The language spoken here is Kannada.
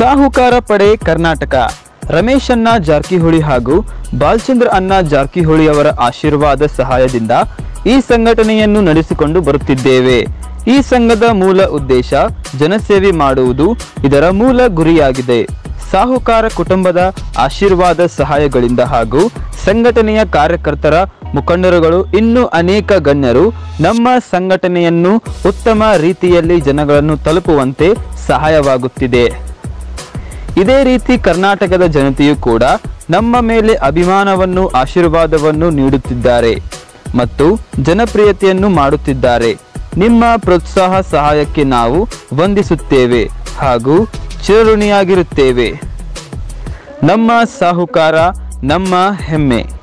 ಸಾಹುಕಾರ ಪಡೆ ಕರ್ನಾಟಕ ರಮೇಶಣ್ಣ ಜಾರಕಿಹೊಳಿ ಹಾಗೂ ಬಾಲಚಂದ್ರ ಅಣ್ಣ ಜಾರಕಿಹೊಳಿ ಅವರ ಆಶೀರ್ವಾದ ಸಹಾಯದಿಂದ ಈ ಸಂಘಟನೆಯನ್ನು ನಡೆಸಿಕೊಂಡು ಬರುತ್ತಿದ್ದೇವೆ। ಈ ಸಂಘದ ಮೂಲ ಉದ್ದೇಶ ಜನಸೇವೆ ಮಾಡುವುದು ಇದರ ಮೂಲ ಗುರಿಯಾಗಿದೆ। ಸಾಹುಕಾರ ಕುಟುಂಬದ ಆಶೀರ್ವಾದ ಸಹಾಯಗಳಿಂದ ಹಾಗೂ ಸಂಘಟನೆಯ ಕಾರ್ಯಕರ್ತರ ಮುಖಂಡರುಗಳು ಇನ್ನೂ ಅನೇಕ ಗಣ್ಯರು ನಮ್ಮ ಸಂಘಟನೆಯನ್ನು ಉತ್ತಮ ರೀತಿಯಲ್ಲಿ ಜನಗಳನ್ನು ತಲುಪುವಂತೆ ಸಹಾಯವಾಗುತ್ತಿದೆ। ಇದೇ ರೀತಿ ಕರ್ನಾಟಕದ ಜನತೆಯೂ ಕೂಡ ನಮ್ಮ ಮೇಲೆ ಅಭಿಮಾನವನ್ನು ಆಶೀರ್ವಾದವನ್ನು ನೀಡುತ್ತಿದ್ದಾರೆ ಮತ್ತು ಜನಪ್ರಿಯತೆಯನ್ನು ಮಾಡುತ್ತಿದ್ದಾರೆ। ನಿಮ್ಮ ಪ್ರೋತ್ಸಾಹ ಸಹಾಯಕ್ಕೆ ನಾವು ವಂದಿಸುತ್ತೇವೆ ಹಾಗೂ ಚಿರಋಣಿಯಾಗಿರುತ್ತೇವೆ। ನಮ್ಮ ಸಾಹುಕಾರ ನಮ್ಮ ಹೆಮ್ಮೆ।